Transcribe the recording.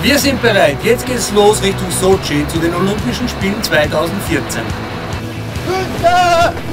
Wir sind bereit. Jetzt geht's los Richtung Sochi zu den Olympischen Spielen 2014. Günther!